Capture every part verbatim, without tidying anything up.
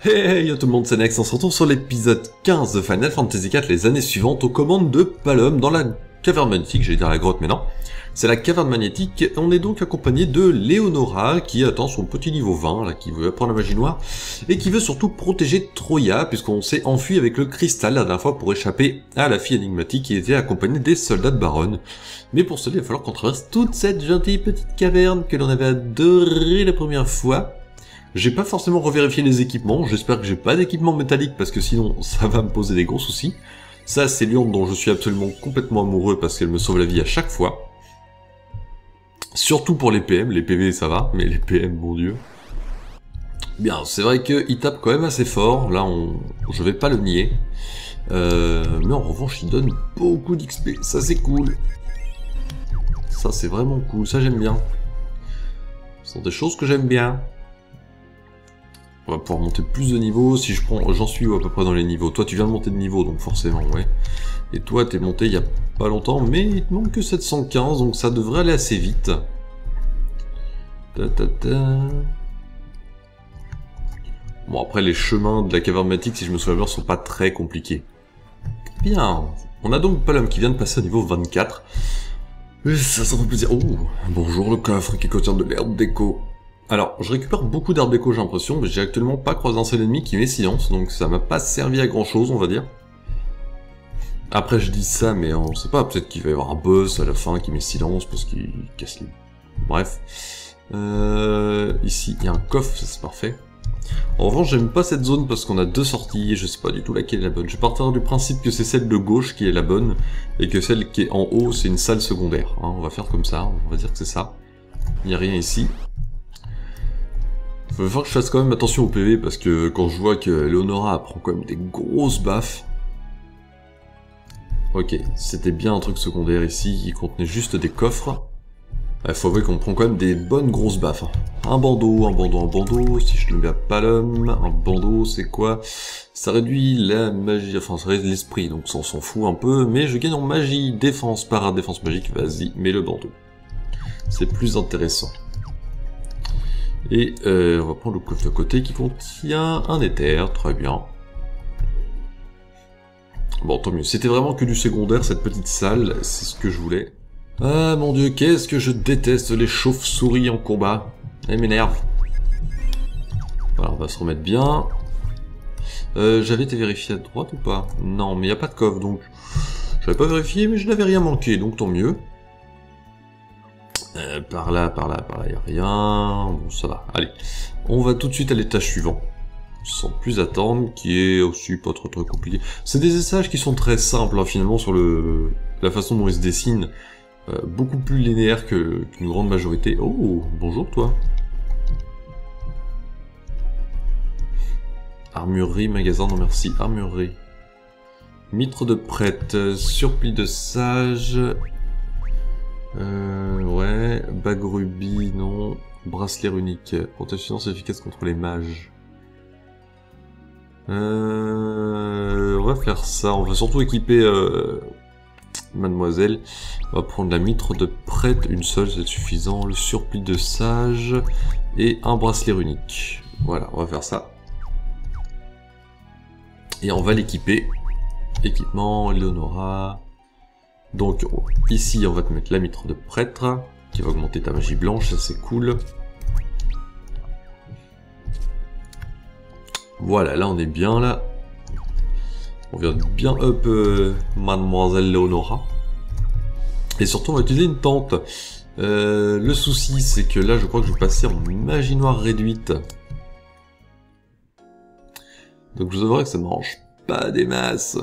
Hey yo tout le monde, c'est Nex, on se retrouve sur l'épisode quinze de Final Fantasy quatre, les années suivantes, aux commandes de Palom, dans la caverne magnétique, j'allais dire la grotte mais non. C'est la caverne magnétique, on est donc accompagné de Leonora, qui attend son petit niveau vingt, là, qui veut apprendre la magie noire, et qui veut surtout protéger Troya, puisqu'on s'est enfui avec le cristal la dernière fois pour échapper à la fille énigmatique qui était accompagnée des soldats de Baronne. Mais pour cela, il va falloir qu'on traverse toute cette gentille petite caverne que l'on avait adorée la première fois. J'ai pas forcément revérifié les équipements, j'espère que j'ai pas d'équipement métallique parce que sinon ça va me poser des gros soucis. Ça c'est Lyon dont je suis absolument complètement amoureux parce qu'elle me sauve la vie à chaque fois. Surtout pour les P M, les P V ça va, mais les P M, mon dieu. Bien, c'est vrai qu'il tape quand même assez fort, là on... je vais pas le nier. Euh... Mais en revanche il donne beaucoup d'X P, ça c'est cool. Ça c'est vraiment cool, ça j'aime bien. Ce sont des choses que j'aime bien. On va pouvoir monter plus de niveaux, si je prends... J'en suis à peu près dans les niveaux. Toi, tu viens de monter de niveau, donc forcément, ouais. Et toi, t'es monté il y a pas longtemps, mais il te manque que sept cent quinze, donc ça devrait aller assez vite. Ta ta ta. Bon, après, les chemins de la caverne magnétique, si je me souviens bien, sont pas très compliqués. Bien. On a donc Palom qui vient de passer au niveau vingt-quatre. Et ça, ça fait plaisir. Oh, bonjour le coffre qui contient de l'herbe déco. Alors, je récupère beaucoup d'arbres déco, j'ai l'impression, mais j'ai actuellement pas croisé un seul ennemi qui met silence, donc ça m'a pas servi à grand chose, on va dire. Après, je dis ça, mais on sait pas, peut-être qu'il va y avoir un boss à la fin qui met silence parce qu'il casse les... Bref. Euh... Ici, il y a un coffre, ça c'est parfait. En revanche, j'aime pas cette zone parce qu'on a deux sorties, et je sais pas du tout laquelle est la bonne. Je vais partir du principe que c'est celle de gauche qui est la bonne, et que celle qui est en haut, c'est une salle secondaire. Hein, on va faire comme ça, on va dire que c'est ça. Il n'y a rien ici. Il va falloir que je fasse quand même attention au P V parce que quand je vois que Leonora prend quand même des grosses baffes. Ok, c'était bien un truc secondaire ici qui contenait juste des coffres. Il faut avouer qu'on prend quand même des bonnes grosses baffes. Un bandeau, un bandeau, un bandeau, si je le mets à Palom, un bandeau c'est quoi? Ça réduit la magie, enfin ça réduit l'esprit, donc ça on s'en fout un peu, mais je gagne en magie, défense, parade, défense magique, vas-y, mets le bandeau. C'est plus intéressant. Et euh, on va prendre le coffre de côté qui contient un éther, très bien. Bon, tant mieux. C'était vraiment que du secondaire, cette petite salle, c'est ce que je voulais. Ah mon dieu, qu'est-ce que je déteste les chauves-souris en combat. Elles m'énervent. Voilà, on va se remettre bien. Euh, J'avais été vérifié à droite ou pas? Non, mais il n'y a pas de coffre, donc... J'avais pas vérifié, mais je n'avais rien manqué, donc tant mieux. Euh, par là, par là, par là, y a rien. Bon, ça va. Allez, on va tout de suite à l'étage suivant. Sans plus attendre, qui est aussi pas trop trop compliqué. C'est des essages qui sont très simples, hein, finalement, sur le la façon dont ils se dessinent. Euh, beaucoup plus linéaires que qu'une grande majorité. Oh, bonjour toi. Armurerie, magasin, non merci. Armurerie. Mitre de prêtre, surplis de sage... Euh, ouais, bague rubis, non. Bracelet runique. Protection efficace contre les mages. Euh, on va faire ça. On va surtout équiper euh, mademoiselle. On va prendre la mitre de prêtre, une seule, c'est suffisant. Le surplis de sage et un bracelet runique. Voilà, on va faire ça. Et on va l'équiper. Équipement, Leonora. Donc ici on va te mettre la mitre de prêtre, qui va augmenter ta magie blanche, ça c'est cool. Voilà, là on est bien là. On vient de bien up euh, mademoiselle Leonora. Et surtout on va utiliser une tente. Euh, le souci c'est que là je crois que je vais passer en magie noire réduite. Donc je vous avouerai que ça ne m'arrange pas des masses.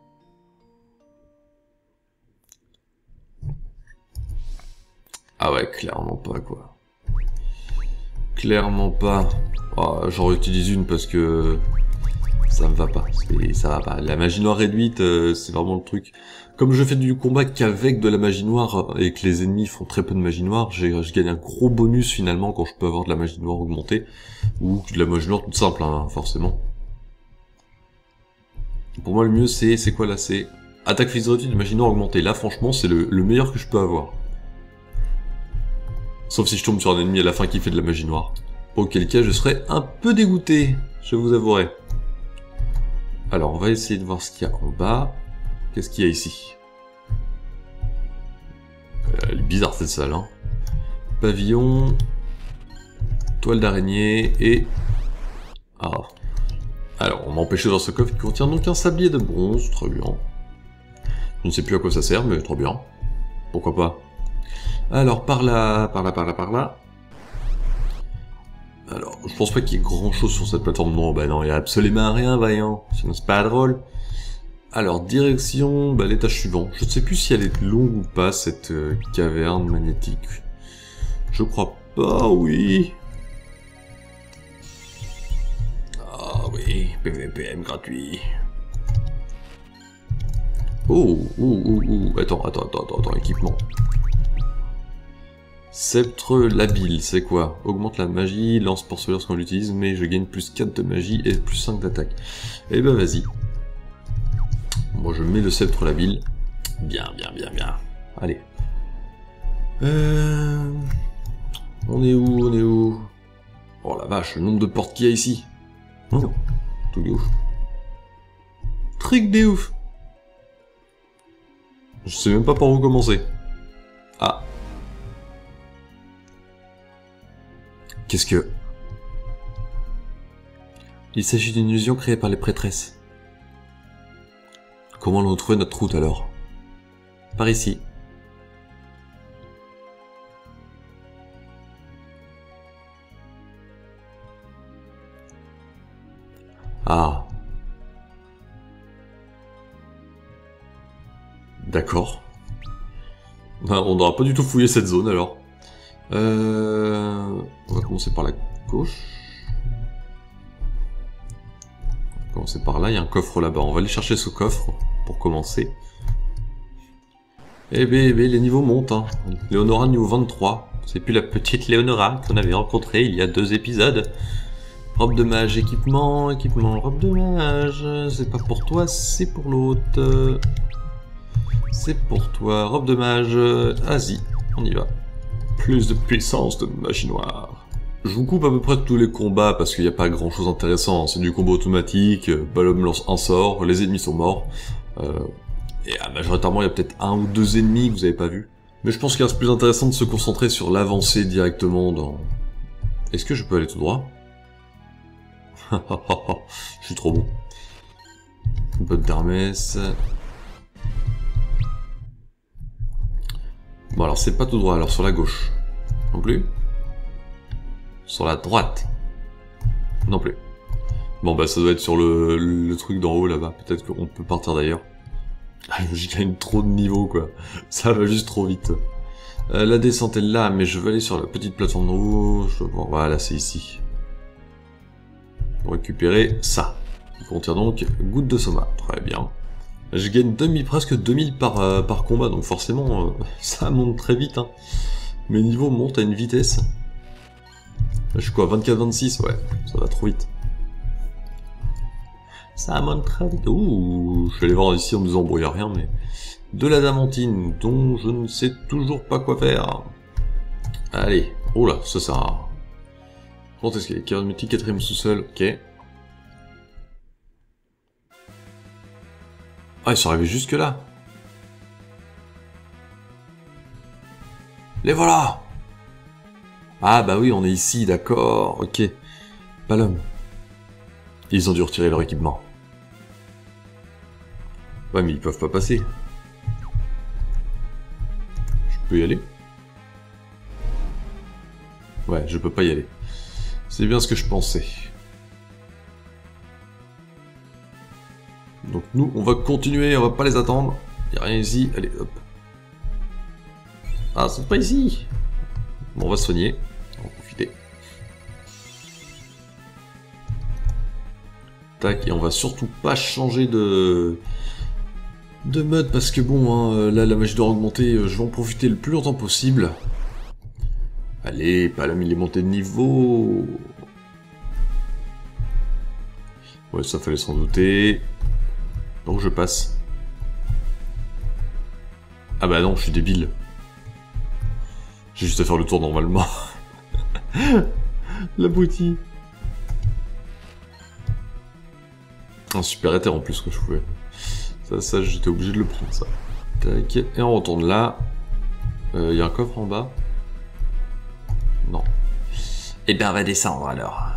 Ah ouais, clairement pas, quoi. Clairement pas. Oh, j'en réutilise une parce que ça me va pas. Ça va pas. La magie noire réduite, euh, c'est vraiment le truc. Comme je fais du combat qu'avec de la magie noire et que les ennemis font très peu de magie noire, je gagne un gros bonus finalement quand je peux avoir de la magie noire augmentée. Ou de la magie noire toute simple, hein, forcément. Pour moi, le mieux, c'est... C'est quoi là? C'est attaque physique réduite de magie noire augmentée. Là, franchement, c'est le, le meilleur que je peux avoir. Sauf si je tombe sur un ennemi à la fin qui fait de la magie noire. Auquel cas je serais un peu dégoûté. je vous avouerai. Alors, on va essayer de voir ce qu'il y a en bas. Qu'est-ce qu'il y a ici? euh, Elle est bizarre cette salle, hein. Pavillon, toile d'araignée et... Ah. Alors, on m'a empêché dans ce coffre qui contient donc un sablier de bronze, très bien. Je ne sais plus à quoi ça sert, mais trop bien. Pourquoi pas. Alors, par là, par là, par là, par là. Alors, je pense pas qu'il y ait grand chose sur cette plateforme. Non, bah non, il y a absolument rien, voyons. Sinon c'est pas drôle. Alors, direction, bah l'étage suivant. Je ne sais plus si elle est longue ou pas, cette euh, caverne magnétique. Je crois pas, oui. Ah oui, P V P M gratuit. Oh, oh, oh, oh, attends, attends, attends, attends, équipement. Sceptre labile, c'est quoi? Augmente la magie, lance porceleur lorsqu'on l'utilise, mais je gagne plus quatre de magie et plus cinq d'attaque. Eh ben vas-y. Moi je mets le sceptre labile. Bien, bien, bien, bien. Allez. Euh... On est où, on est où? Oh la vache, le nombre de portes qu'il y a ici. Oh, tout de ouf. Truc de ouf. Je sais même pas par où commencer. Ah. Qu'est-ce que... Il s'agit d'une illusion créée par les prêtresses. Comment allons-nous trouver notre route alors? Par ici. Ah. D'accord. On n'aura pas du tout fouillé cette zone alors. Euh... On va commencer par la gauche. On va commencer par là, il y a un coffre là-bas. On va aller chercher ce coffre pour commencer. Eh bien, eh bien les niveaux montent. Hein. Léonora niveau vingt-trois. C'est plus la petite Léonora qu'on avait rencontrée il y a deux épisodes. Robe de mage, équipement, équipement, robe de mage. C'est pas pour toi, c'est pour l'autre. C'est pour toi, robe de mage. Vas-y, on y va. Plus de puissance de magie noire. Je vous coupe à peu près tous les combats parce qu'il n'y a pas grand chose d'intéressant. C'est du combo automatique, Balom lance un sort, les ennemis sont morts. Euh, et ah, majoritairement, il y a peut-être un ou deux ennemis que vous n'avez pas vu. Mais je pense qu'il reste plus intéressant de se concentrer sur l'avancée directement dans... Est-ce que je peux aller tout droit? Je suis trop bon. Botte d'Hermès. Bon alors c'est pas tout droit, alors sur la gauche. Non plus. Sur la droite. Non plus. Bon bah ça doit être sur le, le truc d'en haut là-bas. Peut-être qu'on peut partir d'ailleurs. J'y gagne trop de niveaux quoi. Ça va juste trop vite. Euh, la descente est là, mais je veux aller sur la petite plateforme d'en haut. Je... Bon, voilà, c'est ici. Pour récupérer ça. Qui contient donc goutte de soma. Très bien. Je gagne deux mille, presque deux mille par, euh, par combat, donc forcément, euh, ça monte très vite. Hein. Mes niveaux montent à une vitesse. Là, je suis quoi, vingt-quatre vingt-six? Ouais, ça va trop vite. Ça monte très vite. Ouh, je vais aller voir ici en me disant, bon, y a rien, mais... De la damantine, dont je ne sais toujours pas quoi faire. Allez, oh là, ça sert à... Quand est-ce qu'il y a charismatique, quatrième sous-sol, ok. Ah, ils sont arrivés jusque là. Les voilà. Ah bah oui, on est ici, d'accord, ok. Pas l'homme. Ils ont dû retirer leur équipement. Ouais, mais ils peuvent pas passer. Je peux y aller? Ouais, je peux pas y aller. C'est bien ce que je pensais. Donc nous, on va continuer, on va pas les attendre. Y a rien ici, allez, hop. Ah, c'est pas ici. Bon, on va se soigner, on va profiter. Tac, et on va surtout pas changer de... de mode, parce que bon, hein, là, la magie doit augmenter, je vais en profiter le plus longtemps possible. Allez, Palom, il est monté de niveau. Ouais, ça fallait s'en douter. Donc je passe. Ah bah non, je suis débile. J'ai juste à faire le tour normalement. L'abruti. Un super éther en plus que je pouvais. Ça, ça j'étais obligé de le prendre ça. Tac, et on retourne là. Il euh, y a un coffre en bas. Non. Eh bien on va descendre alors.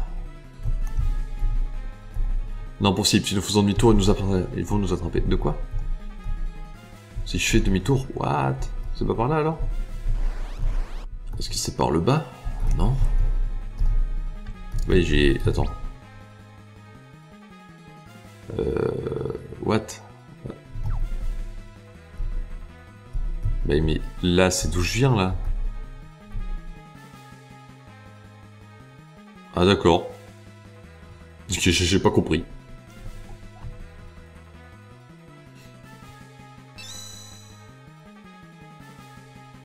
Non possible, si nous faisons demi-tour, ils, nous attraper. Ils vont nous attraper. De quoi? Si je fais demi-tour, what? C'est pas par là alors? Est-ce que c'est par le bas? Non. Oui, j'ai... Attends. Euh... What? Mais, mais là, c'est d'où je viens, là. Ah, d'accord. J'ai pas compris.